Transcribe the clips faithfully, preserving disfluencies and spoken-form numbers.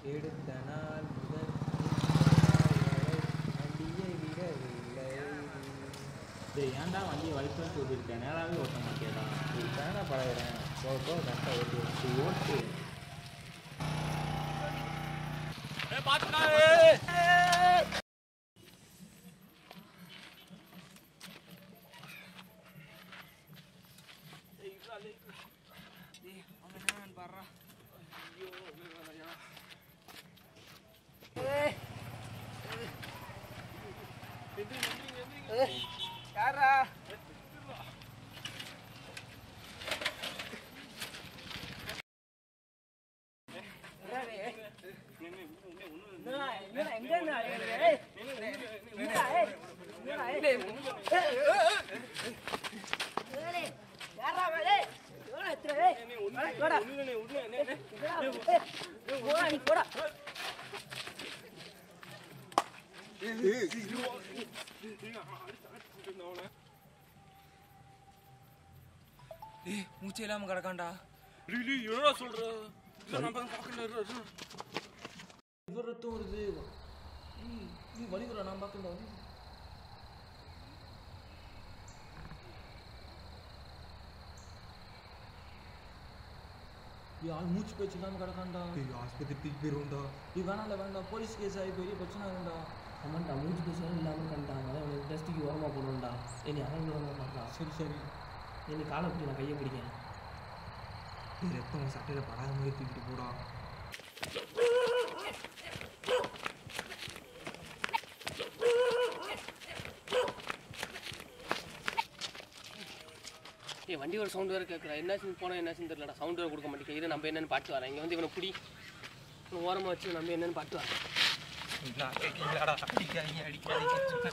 எடுத்த நாள் முதல் வண்டியை விடவில்லை. ஏன்டா வண்டியை வலிச்சு ஓட்டிருக்கேன், நேராகவே ஓட்ட மாட்டேடா. தானே பழகிறேன், போக போக கரெக்டாக ஓட்டு ஓட்டு யாரா மூச்சு இல்லாம கிடக்காண்டா. என்னடா சொல்ற? இவர் ரத்தம் வருது. நீ வலிக்குறா, நான் பார்க்கல. ஆள் மூச்சு பேச்சு இல்லாம கிடக்காண்டா. ஆஸ்பத்திரி தூக்கி போயிருவோம்டா. இது வேணாம்ல, வேண்டாம், போலீஸ் கேஸ் ஆகி பெரிய பிரச்சனை ஆகும்டா. ஆமாண்டா, மூச்சு பேசுறது இல்லாமல் கண்டாங்க. அவனுக்கு டஸ்ட்டுக்கு ஓரமாக போடுவோம்டா. என்னை அவன் ஓரமாக பார்க்கலாம். சரி சரி, என்னை காலை பிடி, நான் கையை பிடிக்கேன். ரத்தம் சட்டையில் படாத மாதிரி தூக்கிட்டு போடா. ஏ வண்டியோட சவுண்டு வேறு கேட்குறா. என்னாச்சுன்னு போனால் என்னாச்சுன்னு தெரியலடா. சவுண்டு வேறு கொடுக்க மாட்டேங்க. இதை நம்ம என்னென்னு பாட்டு வரேன். இங்கே வந்து இவனை பிடி, ஓரமாக வச்சு நம்ம என்னென்னு பாட்டு வரேன். கேட்கலாடா, அடிக்காதீங்க அடிக்காதீங்க.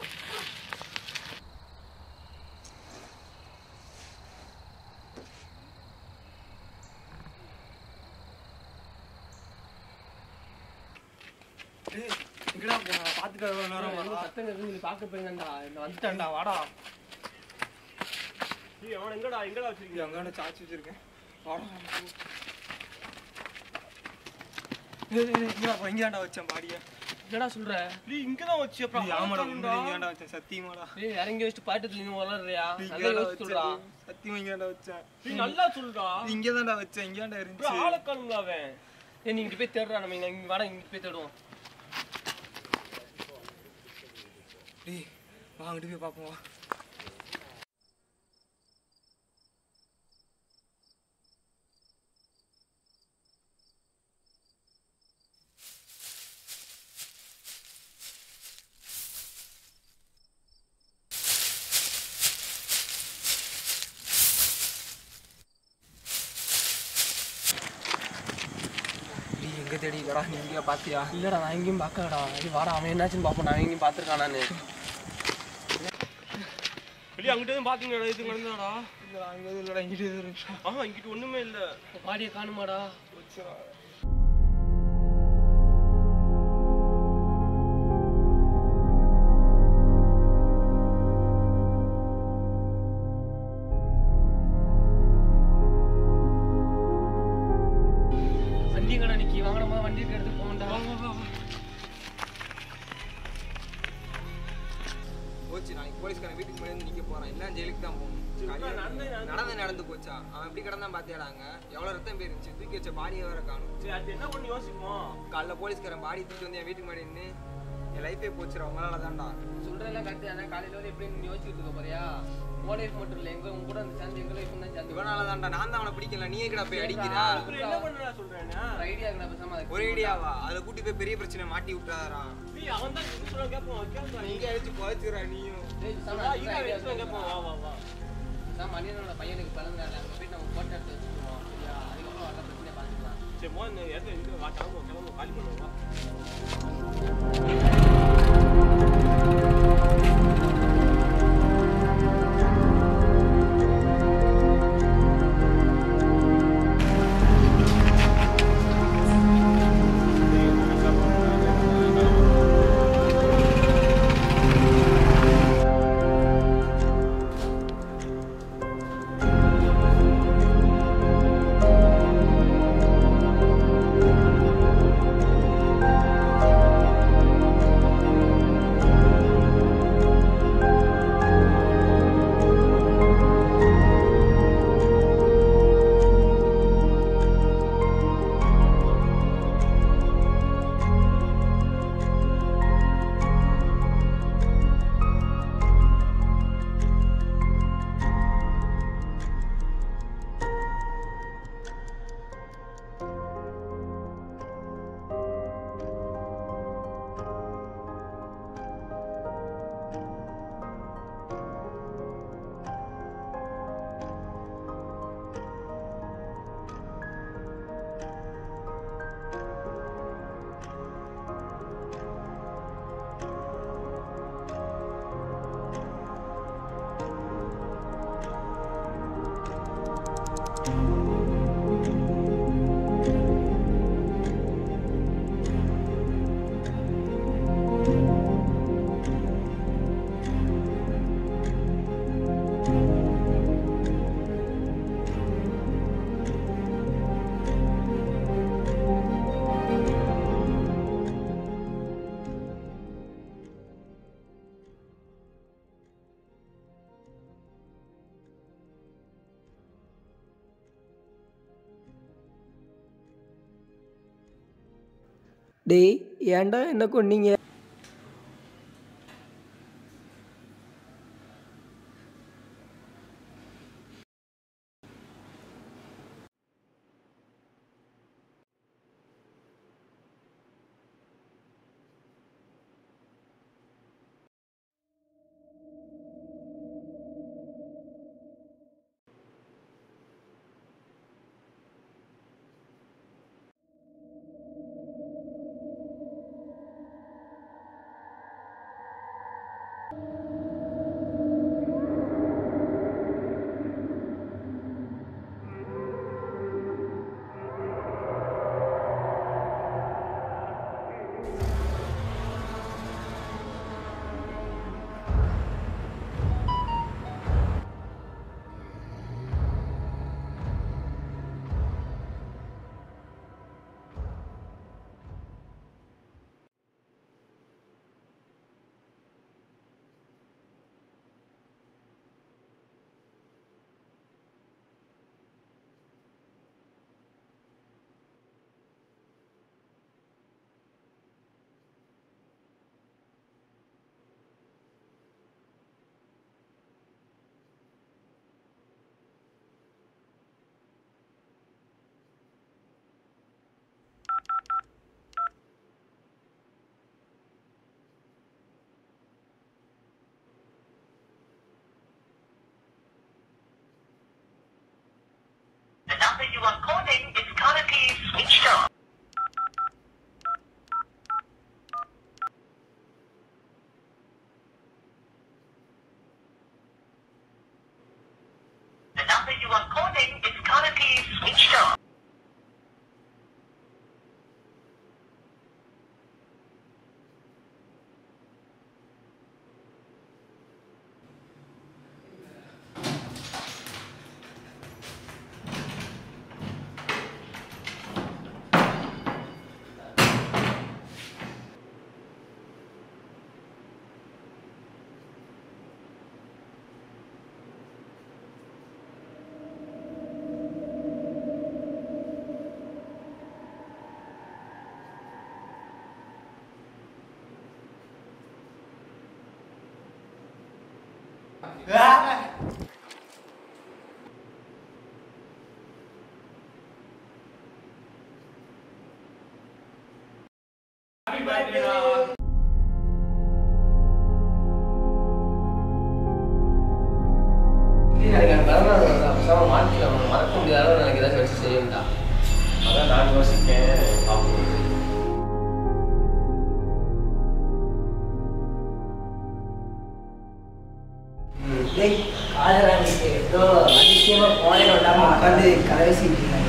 எங்கடா போனா? பார்த்துட்டு சத்தம் கேட்குது, நீ பார்க்க போயிருந்தா. இந்த வந்துட்டான்டா, வாடா. அவன் எங்கடா எங்கடா வச்சிருக்கீங்க? அங்காண்ட சாச்சி வச்சிருக்கேன். வாடா. இங்கேடா வச்சேன் பாடிய. என்னடா சொல்ற? நீ இங்கதான் வச்சு அப்புறம் ஆமாடா, இங்கேடா வச்சேன். சத்தியமாடா. ஏய், இறங்கி வச்சுட்டு பாட்டு நீ வளர்றியா? நல்லா யோசிச்சுடா. சத்தியமா இங்கேடா வச்சேன். நீ நல்லா சொல்றா. இங்கேதான்டா வச்சேன். இங்கேடா இருந்துச்சு. ஆளக்கானுங்களா அவன்? ஏய், நீ இங்க போய் தேடுறா. நம்ம இங்க வாடா, இங்க போய் தேடுவோம். டேய், வாங்கிட்டு போய் பார்ப்போம். எங்க தேடிக்கடா? நீ எங்கேயா பாத்தியா? இல்லடா, நான் எங்கேயும் பார்க்கலடா. இது வாடா, அவன் என்னாச்சுன்னு பார்ப்போம். நான் எங்கேயும் பார்த்துருக்கான். நான் வெளியே அங்கிட்ட எதுவும் பாத்தீங்களா? இது நடந்தாடா? இல்ல, அங்க எதுவும் இல்லடா. இங்கிட்ட எதுவும் இருக்கு. ஆஹா, இங்கிட்ட ஒண்ணுமே இல்ல. பாடியை காணுமாடா? வண்டி கடை நிக்கி, வாங்கடமா, வண்டி எடுத்து போகண்டா. போச்சு. நாளைக்கு போலீஸ்காரன் வீட்டுக்கு முன்னாடி நிக்க போறான். எல்லாம் ஜெயிலுக்கு தான் போகணும். நடந்து நடந்து போச்சா? அவன் எப்படி கிடந்தான் பாத்தியாடாங்க? எவ்வளவு ரத்தம் போயிருந்துச்சு. தூக்கி வச்ச பாடியை வேற காணும். சரி, அது என்ன பண்ணி யோசிப்போம்? காலைல போலீஸ்காரன் பாடி தூக்கி வந்து என் வீட்டுக்கு முன்னாடி நின்று என் லைஃபே போச்சுடா. உங்களால தான்டா. சொல்றதெல்லாம் கரெக்ட் தானே. காலையில வந்து எப்படி நீ யோசிச்சுட்டு இருக்க போறியா? உன் லைஃப் மட்டும் இல்லை, எங்க உங்க கூட அந்த சேர்ந்து எங்க லைஃப் தான் சேர்ந்து. இவனால தான்டா. நான் தான் அவனை பிடிக்கல. நீ எங்கடா போய் அடிக்கிறா? என்ன பண்றா சொல்றேன்? ஒரு ஐடியா இருக்கா பேசாம? அதுக்கு ஒரு ஐடியாவா? அதுல கூட்டி போய் பெரிய பிரச்சனை மாட்டி விட்டாரா? நீ அவன் தான் சொல்ல கேட்போம். கேட்பா, நீங்க அடிச்சு போச்சுடா நீயும். டேய், பேசாம நான் அதுக்கு ஐடியா idea வச்சு கேட்போம். வா வா வா. பேசாம மணியனோட பையனுக்கு பிறந்த நாள் அங்க போய் நம்ம போட்டோ எடுத்து வச்சுக்குவோம். சரியா? அதுக்கப்புறம் வர பிரச்சனையை பார்த்துக்கலாம். சரி, மோ இந்த இடத்துல இருந்து வா, கிளம்புவோம் கிளம்புவோம் காலி பண்ணுவோம். டேய் ஏன்டா என்ன கொன்னீங்க? The number you are calling is currently switched off. The number you are calling is currently switched off. மறக்க முடியாத எனக்கு ஏதாச்சும் வச்சு செய்யும்டா. அதான் நான் யோசிக்கேன். ஏதோ அதிசயமா போனே விடாம உட்காந்து கலவசிட்டு இருந்தாங்க.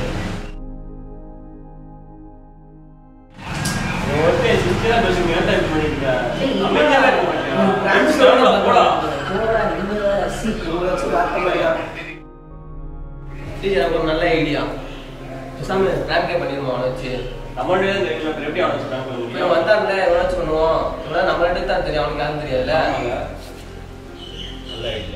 ஒரு நல்ல ஐடியா. பேசாம பிராங்கே பண்ணிடுவோம் அவனை வச்சு. நம்மளே எப்படி அவனை வச்சு வந்தாங்க எவ்வளோச்சு பண்ணுவோம். நம்மள்கிட்ட தான் தெரியும், அவனுக்கு யாரும் தெரியாதுல்ல. நல்ல ஐடியா.